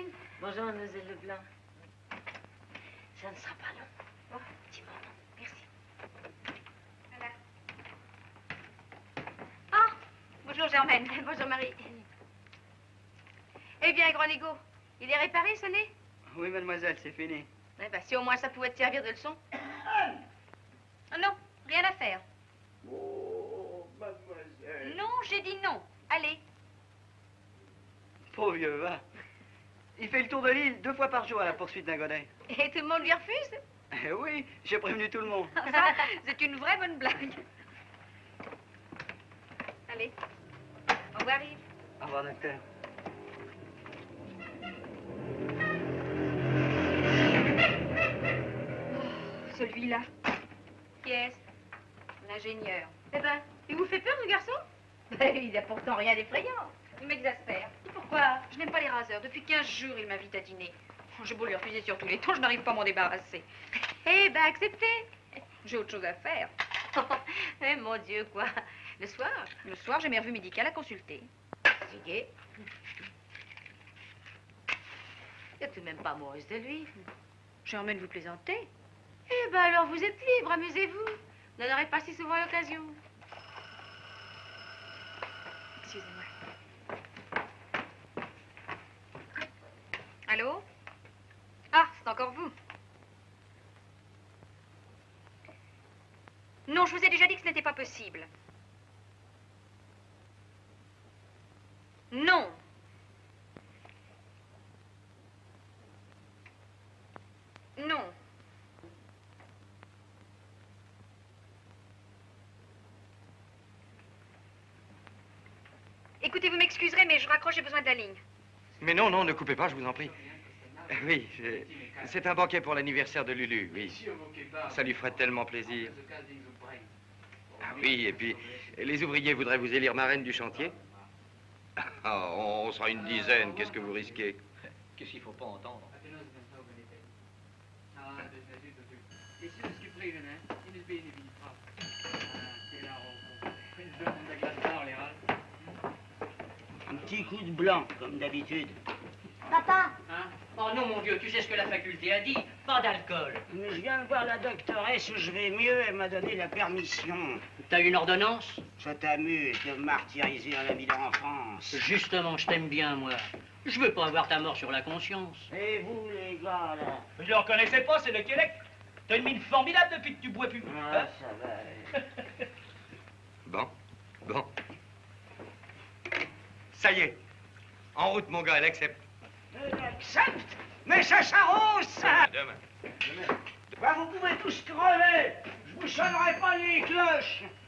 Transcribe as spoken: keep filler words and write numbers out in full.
Caroline. Bonjour, mademoiselle Leblanc. Ça ne sera pas long. Oh. Petit moment. Merci. Voilà. Ah, bonjour Germaine. Bonjour Marie. Eh bien, grand Nigo, il est réparé, ce nez? Oui, mademoiselle, c'est fini. Eh ben, si au moins ça pouvait te servir de leçon. Ah non, rien à faire. Oh, mademoiselle. Non, j'ai dit non. Allez. Pauvre vieux, va. Il fait le tour de l'île deux fois par jour à la poursuite d'un godet. Et tout le monde lui refuse? Eh oui, j'ai prévenu tout le monde. Ça, c'est une vraie bonne blague. Allez. Au revoir, Yves. Au revoir, docteur. Oh, celui-là. Qui est-ce? L'ingénieur. Eh ben, il vous fait peur, ce garçon? Ben, il n'a pourtant rien d'effrayant. Il m'exaspère. Pourquoi? Je n'aime pas les raseurs. Depuis quinze jours, il m'invite à dîner. J'ai beau lui refuser sur tous les tons, je n'arrive pas à m'en débarrasser. Eh ben, acceptez. J'ai autre chose à faire. Eh, mon Dieu, quoi. Le soir? Le soir, j'ai mes revues médicales à consulter. C'est gai. Il tout de même pas amoureuse de lui. Germaine, vous plaisantez? Eh ben, alors, vous êtes libre, amusez-vous. Vous n'en aurez pas si souvent l'occasion. Excusez-moi. Allô? Ah, c'est encore vous. Non, je vous ai déjà dit que ce n'était pas possible. Non. Non. Écoutez, vous m'excuserez, mais je raccroche, j'ai besoin de la ligne. Mais non, non, ne coupez pas, je vous en prie. Oui, je... c'est un banquet pour l'anniversaire de Lulu, oui. Ça lui ferait tellement plaisir. Ah oui, et puis, les ouvriers voudraient vous élire marraine du chantier. Ah, on sera une dizaine, qu'est-ce que vous risquez? Qu'est-ce qu'il faut pas entendre? Un petit coup de blanc, comme d'habitude. Papa. Hein? Oh non, mon vieux, tu sais ce que la faculté a dit? Pas d'alcool. Mais je viens de voir la doctoresse où je vais mieux, elle m'a donné la permission. T'as une ordonnance? Ça t'amuse de me martyriser un ami d'enfance. Justement, je t'aime bien, moi. Je veux pas avoir ta mort sur la conscience. Et vous, les gars, là? Je le reconnaissais pas, c'est le Québec. T'as une mine formidable depuis que tu bois plus. Ah, Hein? ça va. Bon, bon. Ça y est. En route, mon gars, elle accepte. Elle accepte? Mais ça s'arrose, ça! Demain. Bah, vous pouvez tous crever! Je vous sonnerai pas les cloches!